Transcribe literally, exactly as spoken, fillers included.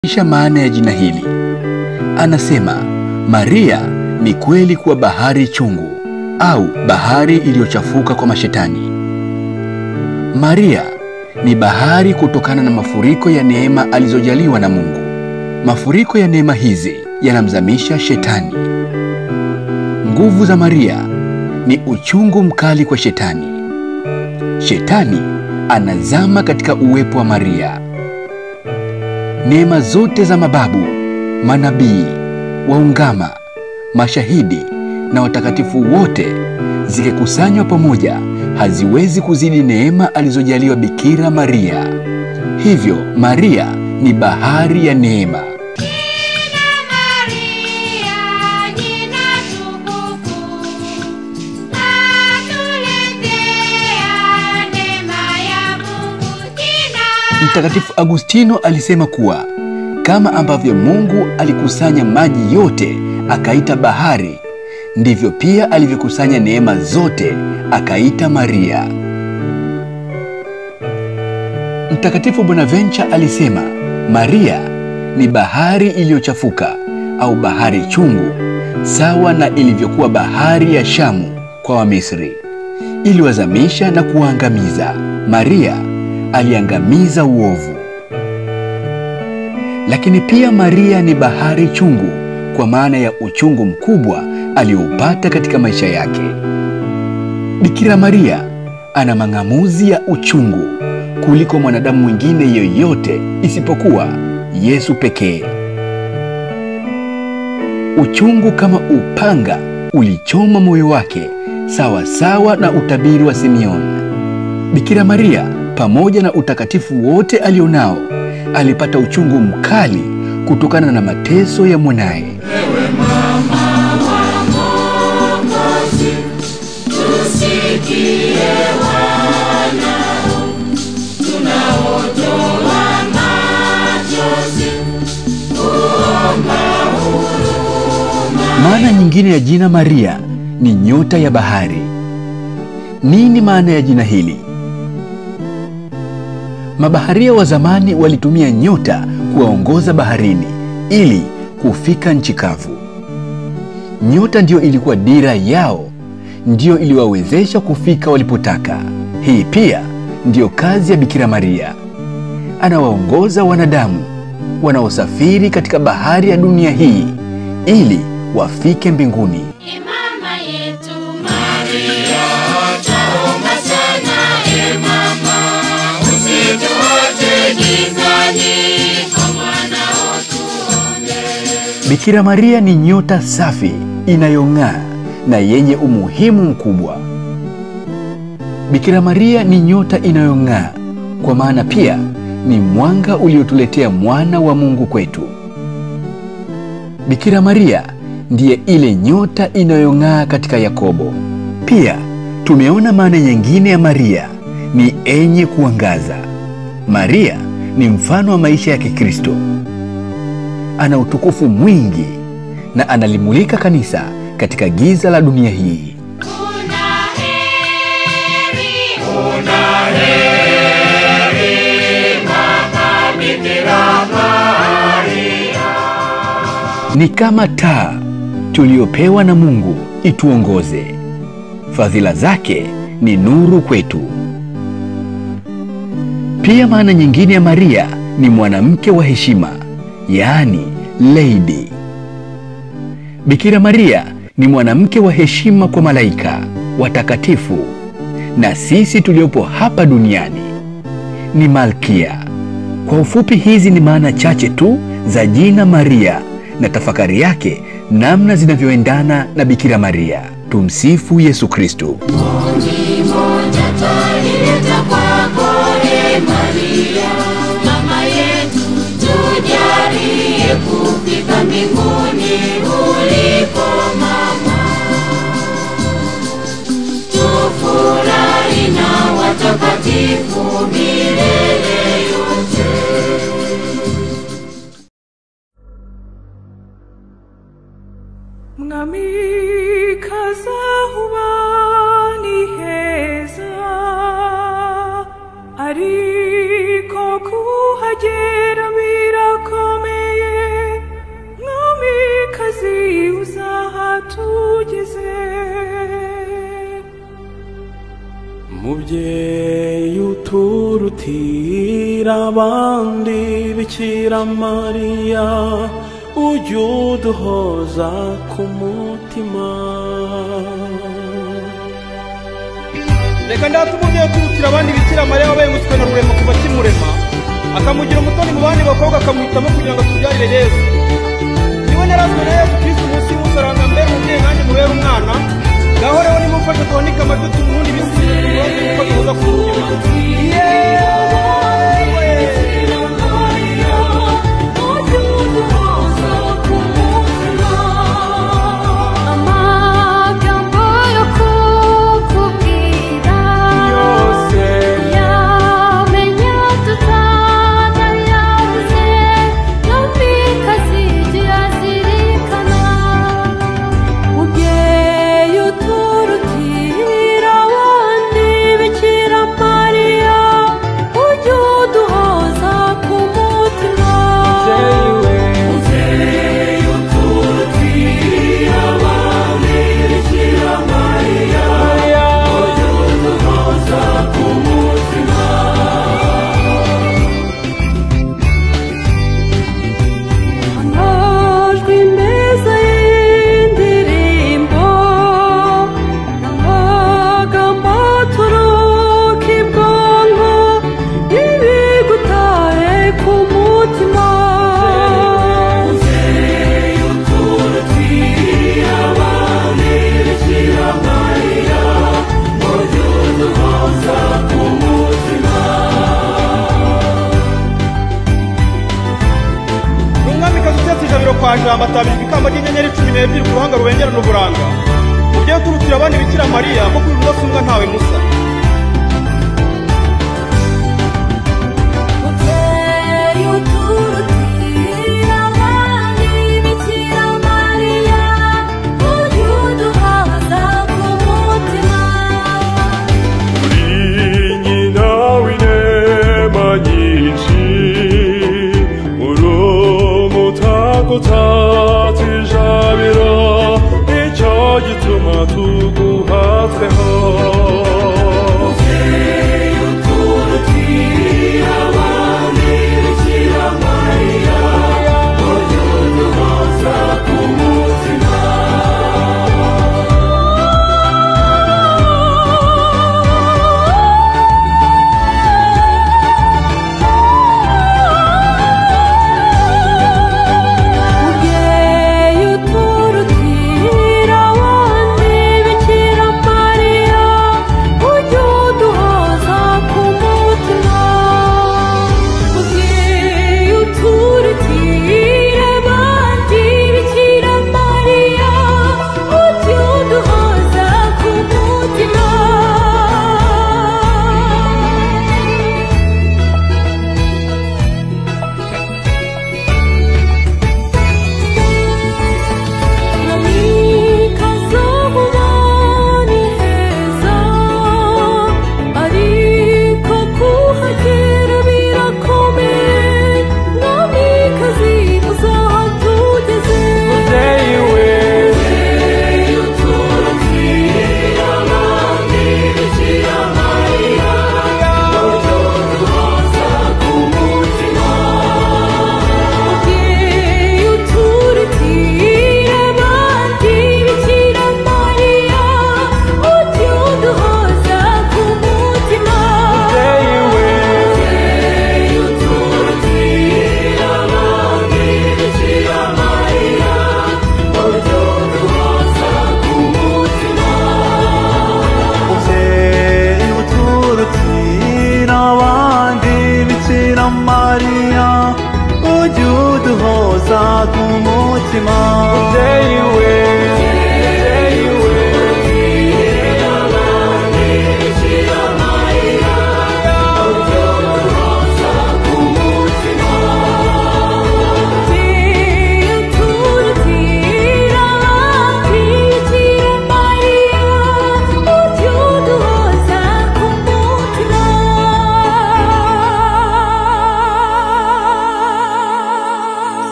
Kisha maana ya jina hili. Anasema Maria ni kweli kuwa bahari chungu au bahari iliyochafuka kwa mashetani. Maria ni bahari kutokana na mafuriko ya neema alizojaliwa na Mungu. Mafuriko ya neema hizi yanamzamisha shetani. Nguvu za Maria ni uchungu mkali kwa shetani. Shetani anazama katika uwepo wa Maria. Neema zote za mababu, manabii, waungama, mashahidi na watakatifu wote zikikusanywa pamoja haziwezi kuzidi neema alizojaliwa Bikira Maria. Hivyo Maria ni bahari ya neema. Mtakatifu Agustino alisema kuwa kama ambavyo Mungu alikusanya maji yote akaita bahari, ndivyo pia alivyokusanya neema zote akaita Maria. Mtakatifu Bonaventure alisema Maria ni bahari iliyochafuka au bahari chungu, sawa na ilivyokuwa bahari ya Shamu kwa Wamisri, iliwazamisha na kuangamiza. Maria aliangamiza uovu. Lakini pia Maria ni bahari chungu kwa maana ya uchungu mkubwa alioupata katika maisha yake. Bikira Maria ana mang'amuzi ya uchungu kuliko mwanadamu mwingine yoyote isipokuwa Yesu pekee. Uchungu kama upanga ulichoma moyo wake, sawa sawa na utabiri wa Simeoni. Bikira Maria pamoja na utakatifu wote alionao alipata uchungu mkali kutokana na mateso ya mwanaye. Ewe mama wa Mwokozi, tusikie wanao tunaotoa machozi, kuomba huruma. Maana nyingine ya jina Maria ni nyota ya bahari. Nini maana ya jina hili? Mabaharia wa zamani walitumia nyota kuwaongoza baharini ili kufika nchi kavu. Nyota ndiyo ilikuwa dira yao, ndiyo iliwawezesha kufika walipotaka. Hii pia ndiyo kazi ya Bikira Maria. Anawaongoza wanadamu wanaosafiri katika bahari ya dunia hii ili wafike mbinguni. Mama yetu Maria, tuomba sana. E mama, usituache gizani, kwa mwanao tuombe. Bikira Maria ni nyota safi inayong'aa na yenye umuhimu mkubwa. Bikira Maria ni nyota inayong'aa kwa maana pia ni mwanga uliotuletea mwana wa Mungu kwetu. Bikira Maria ndiye ile nyota inayong'aa katika Yakobo. Pia tumeona maana nyingine ya Maria ni enye kuangaza. Maria ni mfano wa maisha ya Kikristo. Ana utukufu mwingi na analimulika kanisa katika giza la dunia hii. Una heri, una heri, Mama Bikira Maria. Ni kama taa tuliopewa na Mungu ituongoze. Fadhila zake ni nuru kwetu. Pia maana nyingine ya Maria ni mwanamke wa heshima, yaani lady. Bikira Maria ni mwanamke wa heshima kwa malaika, watakatifu na sisi tuliopo hapa duniani. Ni malkia. Kwa ufupi, hizi ni maana chache tu za jina Maria na tafakari yake namna zinavyoendana na Bikira Maria. Tumsifu Yesu Kristo. Ombi moja twalileta kwako, e Maria, mama yetu, tujalie kufika mbinguni ulipo mama. Tufurahi na watakatifu milele yote. Mwamikaza huba ni heza, ariko kuhagera birakomeye. mubyeyi uturutira abandi Bikira Mariya ujye uduhoza ku mutima. reka ndate umubyeyi uturutira abandi Bikira Mariya wabaye umuswe na rurema kuva kimurema akamugira umutoni mu bandi bakobwa akamuhitamo kugira ngo tubyarire Yesu. niwe narazwe na Yesu Kristo munsi y'umusaraba mbere umubyeyi nanjye mubere umwana. ngaho rero nimumfashe tuhanike amajwi tumuhunde ibisigo kuko duhoza ku mutima. kwa Jambo atabijwe ikamba ry'inyenyeri cumi n'ebyiri ku ruhanga rubengerana uburanga. mubyeyi uturutira abandi Bikira Mariya ko kuri rudasumbwa ntawe musa.